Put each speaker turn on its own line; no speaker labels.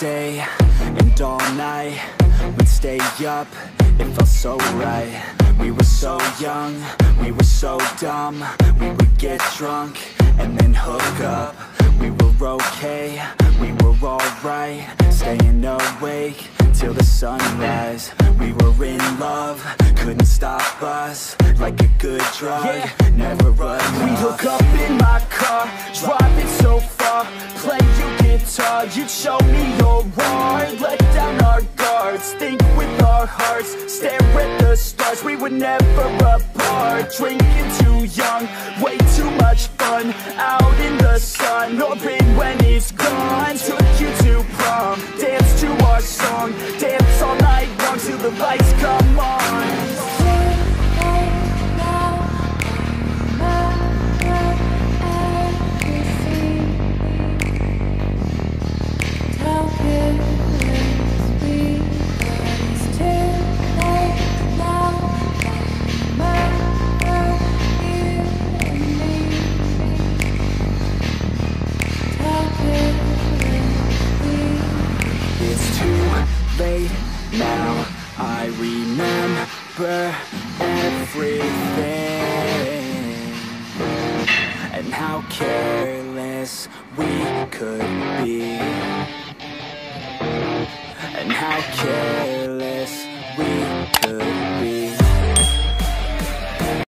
day and all night, we'd stay up, it felt so right. We were so young, we were so dumb. We would get drunk and then hook up. We were okay, we were alright, staying awake till the sunrise. We were in love, couldn't stop us, like a good drug, never enough.
We hook up in my car, driving so far, play your guitar, you'd show me your art. Let down our guards, think with our hearts, stare at the stars, we were never apart. Drinking too young, way too much fun, out in the sun, or rain when it's gone. Took you to prom, dance to our song, dance all night long till the lights come on.
Late now, I remember everything. And how careless